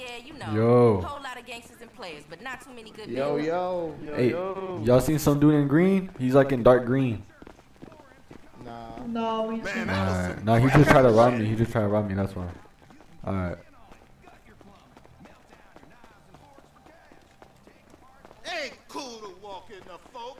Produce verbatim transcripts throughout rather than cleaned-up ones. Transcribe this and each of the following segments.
Yeah, you know. Yo. Whole lot of gangsters and players, but not too many good Yo, men. yo. Hey, y'all seen some dude in green? He's like in dark green. Nah. No, we Man, just that was Alright. some No, he just tried to rob me. He just tried to rob me. That's why. Alright. ain't cool to walk in the folks.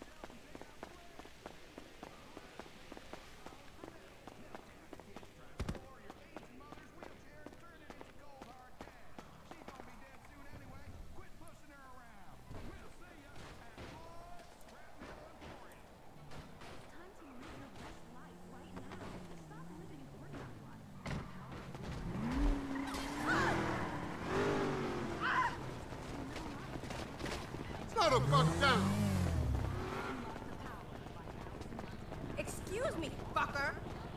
Slow the fuck down. Excuse me, fucker.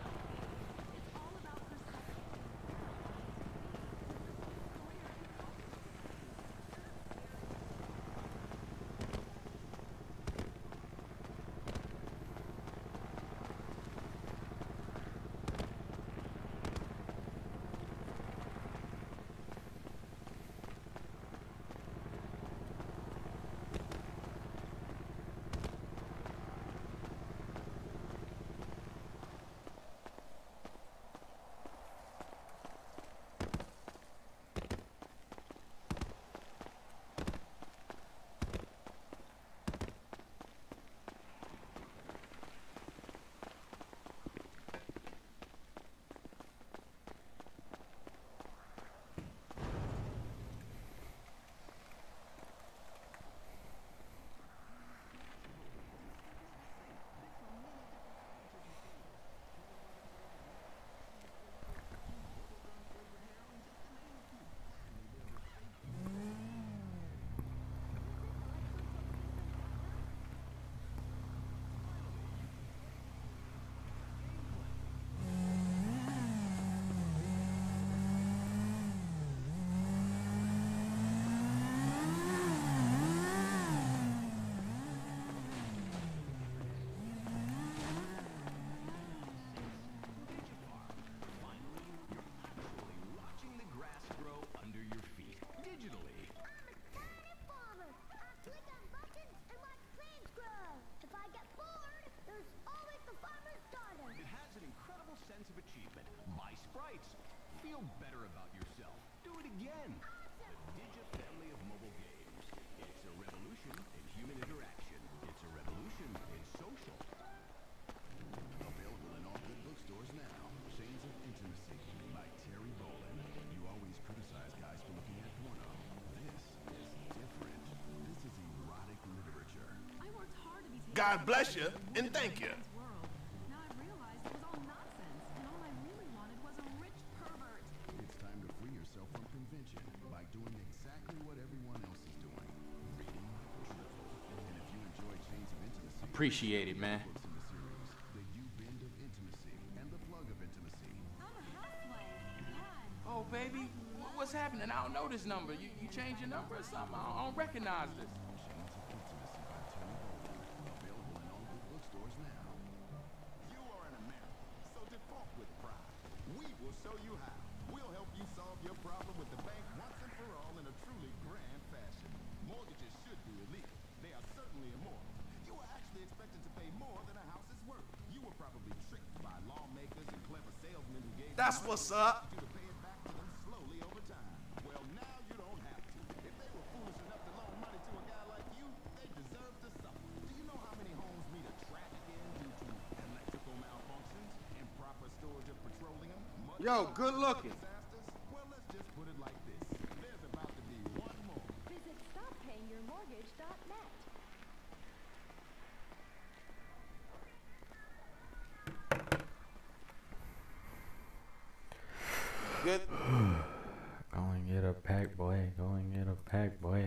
God bless you and thank you. Now I realized it was all nonsense, and all I really wanted was a rich pervert. It's time to free yourself from convention by doing exactly what everyone else is doing. Reading, triple. And if you enjoy Chains of Intimacy, Appreciate it, man. books in the series, The U-Bend of Intimacy and The Plug of Intimacy. I'm a housewife. God. Oh, baby, wh- what's happening? I don't know this number. You, you changed your number or something? I don't, I don't recognize this. Chains of Intimacy by Terry Boland. Available in all good bookstores now. You are an American, so default with pride. We will show you how. We'll help you solve your problem with the bank once and for all in a truly grand fashion. Mortgages should be illegal. They are certainly immoral. You are actually expected to pay more than a house is worth. You were probably tricked by lawmakers and clever salesmen who gave That's you money what's and up. expected you to pay it back to them slowly over time. Well, now you don't have to. If they were foolish enough to loan money to a guy like you, they deserve to suffer. Do you know how many homes meet a tragic end due to electrical malfunctions, improper storage of petroleum, money Yo, good looking. disasters? Well, let's just put it like this. There's about to be one more. Visit stop paying your mortgage dot net. Good. Go and get a pack, boy. Go and get a pack, boy.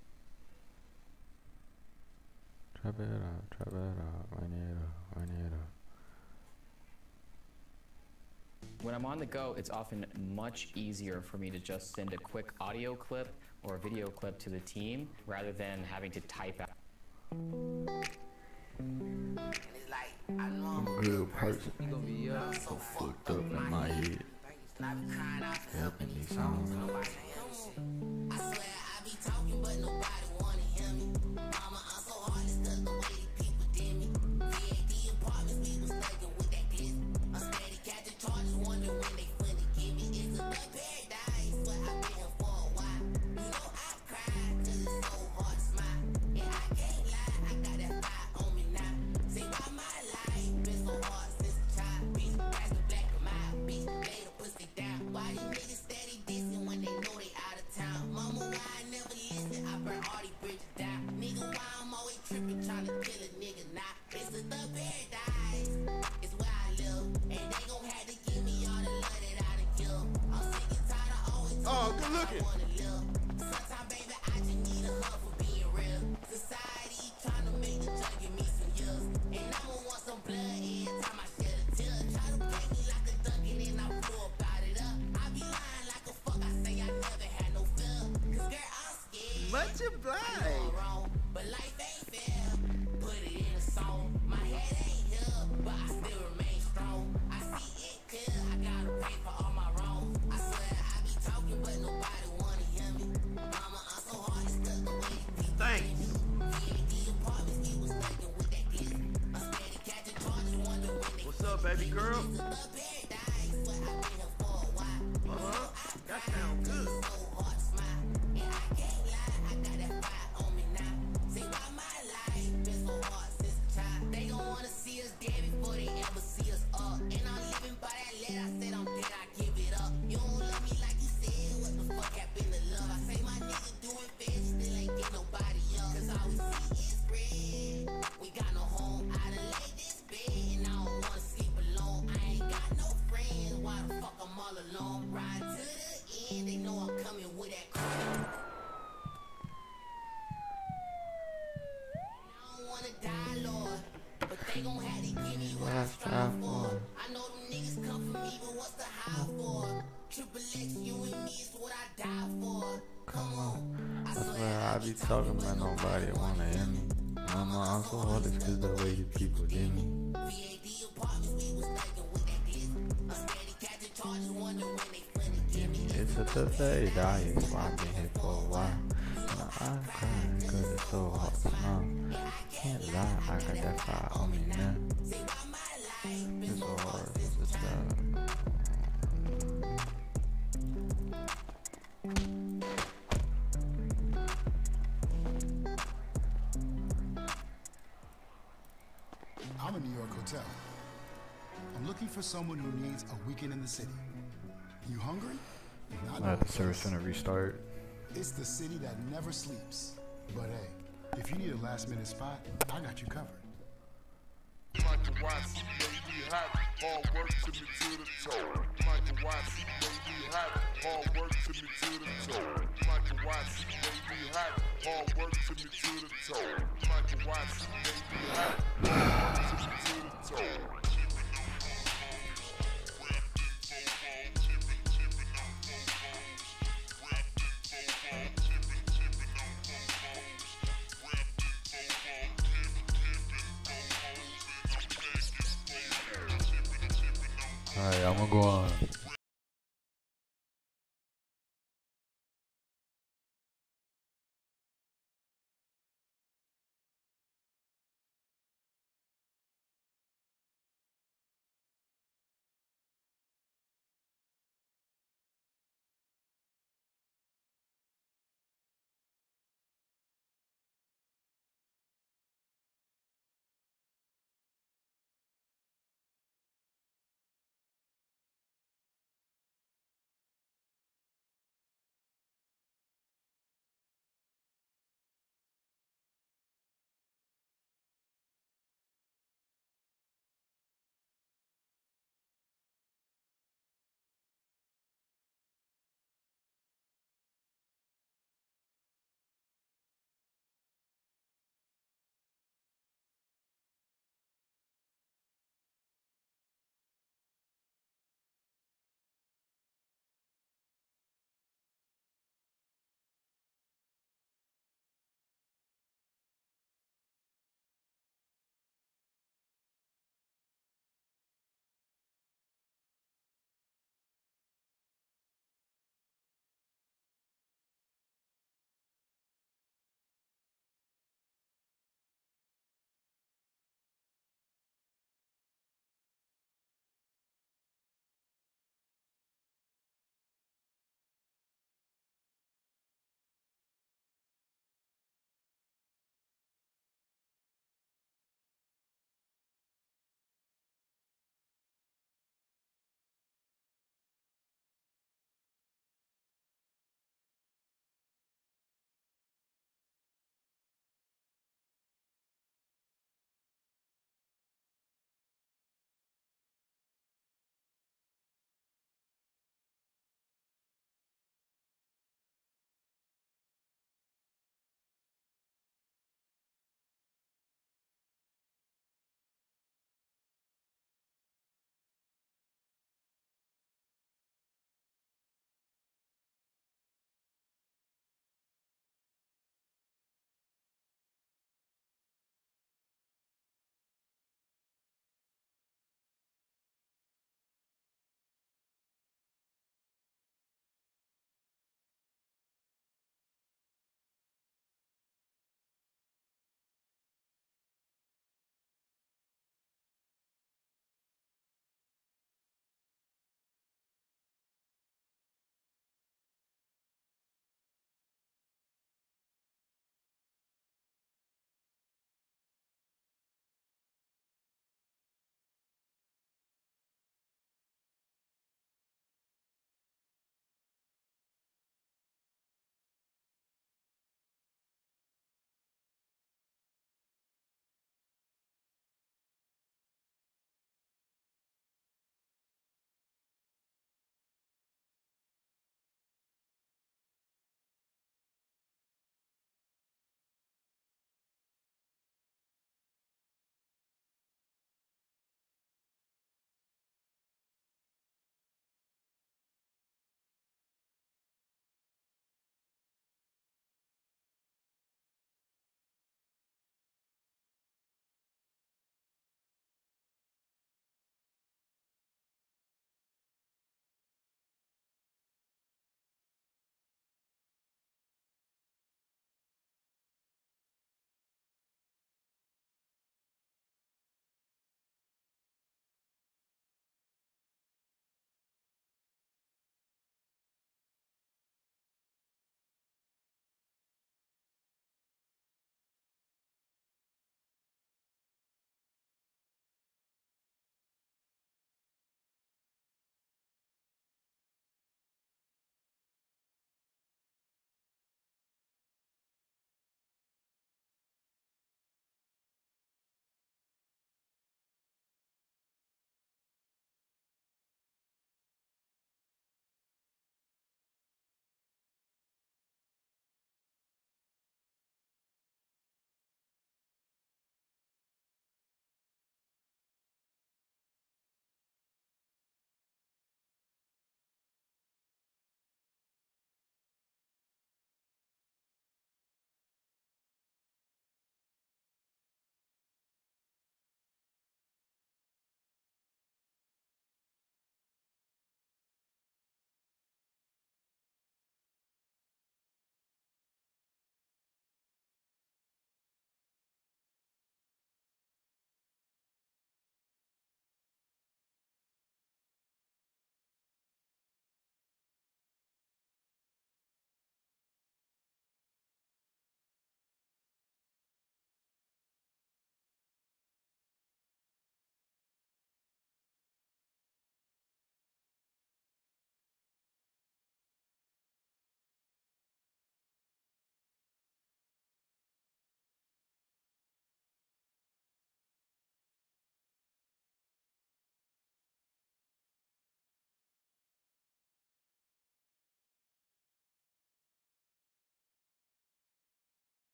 Trap it out, trap it out, run it up, run it up. When I'm on the go, it's often much easier for me to just send a quick audio clip or a video clip to the team rather than having to type out. And it's like, I know I'm I'm a good person. You gonna be uh, So fucked up in my head. And I be crying out for help. Helping these songs. Nobody ain't I swear I be talking, but nobody wanna hear me. Mama, I'm so heartless 'cause the way these people did me. V A D apartments, we was thugging with that glitz. I'm steady catching charges, wondering when they finna give me. It's a good paradise, but I've been here for a while. You know I cried 'cause it's so hard to smile. And I can't lie, I got that fire on me now. See why my life been so hard since a child. Bitch, that's the black of my bitch, lay the pussy down. Why these niggas steady dissing when they know they out of town? Mama, why I never listen? I burn all these bridges down. Nigga, why I'm always tripping, trying to kill a nigga now? It's the third paradise, it's where I live. And they gon' have to give me all the love that I done give. I'm sick and tired of always Oh, talking good how I looking. wanna live. Sometimes, baby, I just need a hug for being real. Society trying to make the judge give me some years. And I'ma want some blood every time I shed a tear. Try to play me like a duckin' and I blew about it up. I be lying like a fuck, I say I never had no fear. Cause girl, I'm scared. Much Going obliged. wrong, but life ain't fair. Put it in a song. My head ain't here, but I still remain strong. I see it clear, I gotta pay for all my wrongs. I swear I be talking, but nobody wanna hear me. Mama, I'm so hard, it's 'cause the way these people Thanks. V A D apartments, we was thugging with that glitz. I'm steady catching charges, wondering when they What's up, baby girl? It's a good paradise, but I've been here for a while. Uh-huh. That sounds good. So hard to smile, and I can't lie, I got that fire on me now. See why my life been so hard since a child. They gon' wanna see us dead before they ever see us up. And I'm living by that letter, I said I'm dead, I give it up. You don't love me like you said, what the fuck happened to love? I say my nigga doing bad, still ain't get nobody up. Cause all we see is red. We got no home, I done laid this bed, and I don't wanna sleep alone. I ain't got no friends, why the fuck I'm all alone? Ride to the end, they know I'm coming with that crown. I don't wanna die, Lord, but they gon' have to give me what I strive for. I know them niggas come for me, but what's the high for? Triple X, you and me is what I die for. Come on, I I swear I be talking, but nobody wanna hear me. Mama, I'm so heartless 'cause the way you people did me. V A D apartments, we was thugging with that glitz. I'm steady catching charges, wondering when they finna give me. It's a tough day, die, so I've been here for a while. Now I'm crying 'cause it's so hard to know. Can't lie, I got that fire on me now. See why my life been It's so so hard hard since to a child. tell. I'm a New York hotel. I'm looking for someone who needs a weekend in the city. You hungry? Not Let the service center restart. It's the city that never sleeps. But hey, if you need a last minute spot, I got you covered. Michael Watson, baby, hot, hard work to me to the toe. Michael Watson, baby, hot, hard work to me to the toe. Michael Watson, baby, hot, hard work to me to the toe. Michael Watson, baby, hot, hard work to me to the toe. Alright, I'm gonna go on.